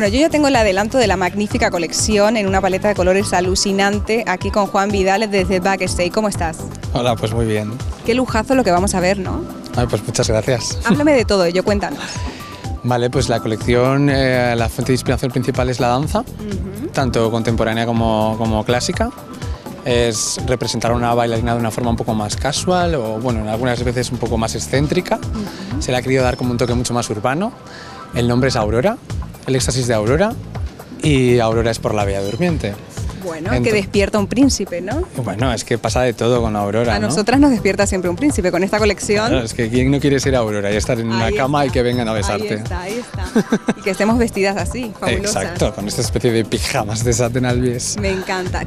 Bueno, yo ya tengo el adelanto de la magnífica colección en una paleta de colores alucinante, aquí con Juan Vidal desde Backstage. ¿Cómo estás? Hola, pues muy bien. Qué lujazo lo que vamos a ver, ¿no? Ay, pues muchas gracias. Háblame de todo ello, cuéntanos. Vale, pues la colección, la fuente de inspiración principal es la danza, tanto contemporánea como clásica. Es representar a una bailarina de una forma un poco más casual o, bueno, algunas veces un poco más excéntrica. Se le ha querido dar como un toque mucho más urbano. El nombre es Aurora, el éxtasis de Aurora, y Aurora es por la Bella Durmiente. Bueno, que despierta un príncipe, ¿no? Bueno, es que pasa de todo con Aurora, A ¿no? nosotras nos despierta siempre un príncipe con esta colección. Claro, es que ¿quién no quiere ser Aurora y estar en una cama y que vengan a besarte? Ahí está. Y que estemos vestidas así, fabulosas. Exacto, con esta especie de pijamas de satén al bies. Me encanta.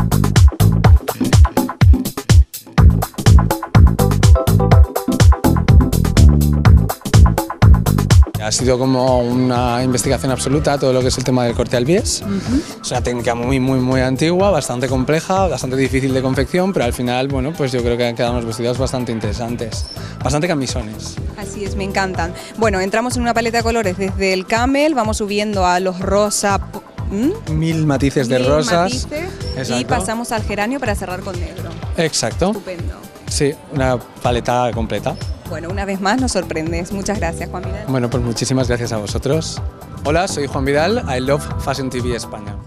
Ha sido como una investigación absoluta todo lo que es el tema del corte al bies. Es una técnica muy antigua, bastante compleja, bastante difícil de confección, pero al final, bueno, pues yo creo que han quedado unos vestidos bastante interesantes, bastante camisones. Así es, me encantan. Bueno, entramos en una paleta de colores desde el camel, vamos subiendo a los rosa. Mil matices de rosas. Y pasamos al geranio para cerrar con negro. Exacto. Estupendo. Sí, una paleta completa. Bueno, una vez más nos sorprendes. Muchas gracias, Juan Vidal. Bueno, pues muchísimas gracias a vosotros. Hola, soy Juan Vidal, I Love Fashion TV España.